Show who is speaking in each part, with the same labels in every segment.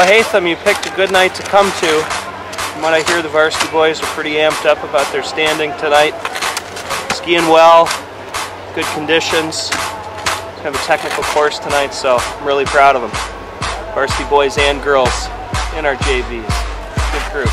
Speaker 1: Hatham, you picked a good night to come to. From what I hear, the varsity boys are pretty amped up about their standing tonight. Skiing well, good conditions. Kind of a technical course tonight, so I'm really proud of them. Varsity boys and girls in our JVs. Good crew.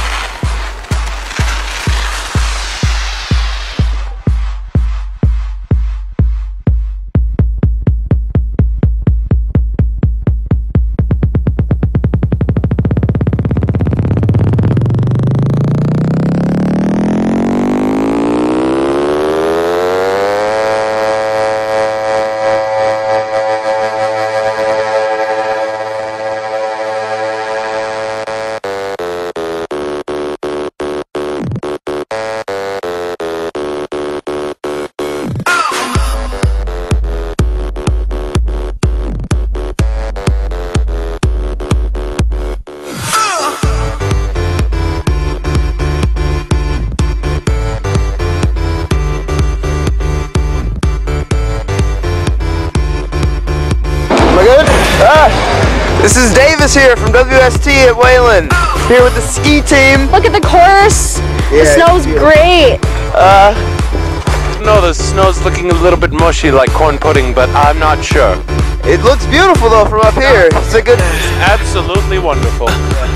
Speaker 2: This is Davis here from WST at Wayland. Here with the ski team.
Speaker 3: Look at the course. The snow's great.
Speaker 4: No, the snow's looking a little bit mushy like corn pudding, but I'm not sure.
Speaker 2: It looks beautiful though from up here. It's a good.
Speaker 4: Absolutely wonderful.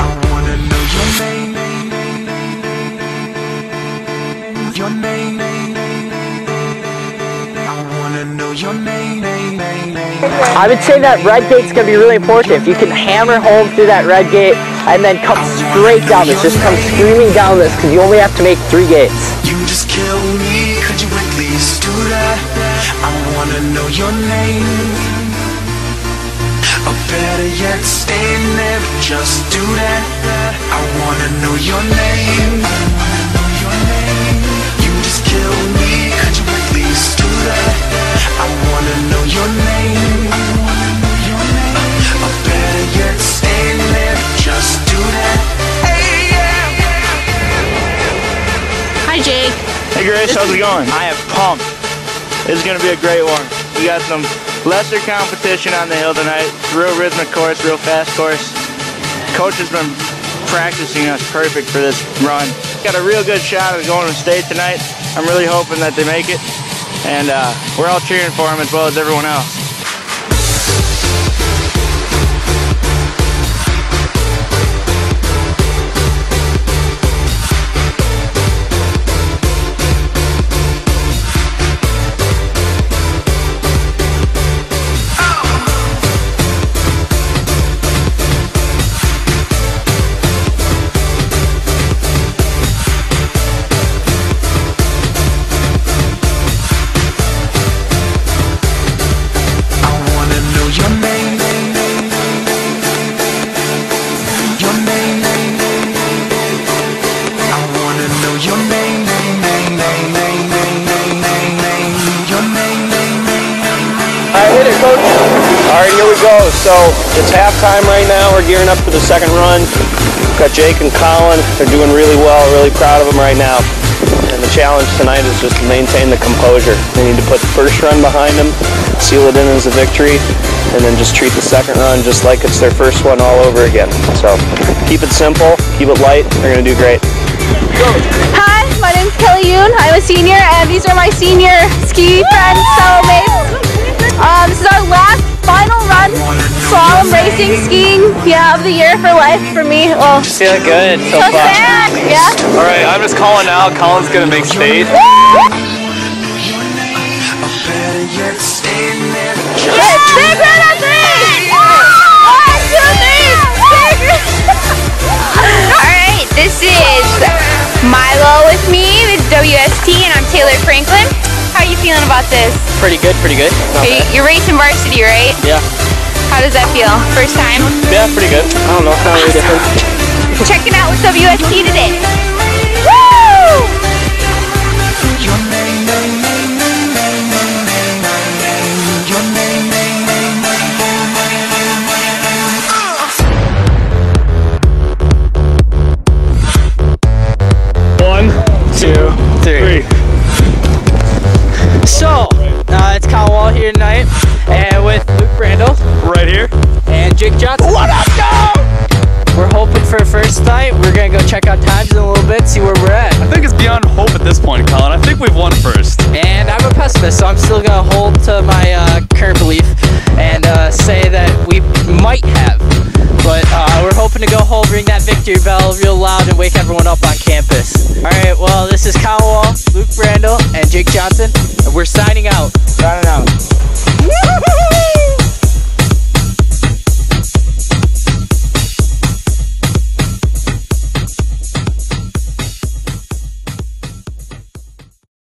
Speaker 5: I would say that red gate's going to be really important. If you can hammer home through that red gate and then come straight down this, just come screaming down this, because you only have to make 3 gates.
Speaker 6: You just kill me, could you at least do that? I wanna know your name. Or better yet, stand there, just do that. I wanna know your name. You just kill me, could you at least do that? I wanna know your name. Or better yet, stand there, just do that. Hey, yeah.
Speaker 7: Hi, Jake.
Speaker 8: Hey, Grace, how's it going? I am pumped. This is going to be a great one. We got some lesser competition on the hill tonight. It's a real rhythmic course, real fast course. Coach has been practicing us perfect for this run. Got a real good shot at going to state tonight. I'm really hoping that they make it. And we're all cheering for them as well as everyone else.
Speaker 1: Alright, here we go. So it's halftime right now. We're gearing up for the second run. We've got Jake and Colin. They're doing really well. Really proud of them right now. And the challenge tonight is just to maintain the composure. They need to put the first run behind them, seal it in as a victory, and then just treat the second run just like it's their first one all over again. So keep it simple, keep it light. They're going to do great. Go.
Speaker 3: Hi, my name's Kelly Yoon. I'm a senior, and these are my senior ski friends, cellmates. This is our last final run slalom racing skiing of the year for life for me. Well,
Speaker 1: feeling good so far.
Speaker 3: Yeah.
Speaker 4: All right, I'm just calling out. Colin's gonna make state.
Speaker 3: Yeah, big run on 3! 1, 2, 3!
Speaker 7: Alright, this is Milo with me with WST, and I'm Taylor Franklin. How are you feeling about this?
Speaker 1: Pretty good, pretty good.
Speaker 7: You're racing varsity, right?
Speaker 1: Yeah.
Speaker 7: How does that feel? First time?
Speaker 1: Yeah, pretty good. I don't know, kind of really different.
Speaker 7: Checking out with WST today. Woo!
Speaker 8: One, two, three.
Speaker 5: So, it's Colin Wall here tonight, and with Luke Brandel.
Speaker 8: Right here.
Speaker 5: And Jake Johnson.
Speaker 8: What up, go?
Speaker 5: hoping for a first night. We're gonna go check out times in a little bit, see where we're at.
Speaker 9: I think it's beyond hope at this point, Colin. I think we've won first.
Speaker 5: And I'm a pessimist, so I'm still gonna hold to my current belief and say that we might have. But we're hoping to go home, ring that victory bell real loud, and wake everyone up on campus. All right, well, this is Kyle Wall, Luke Brandel, and Jake Johnson, and we're signing out.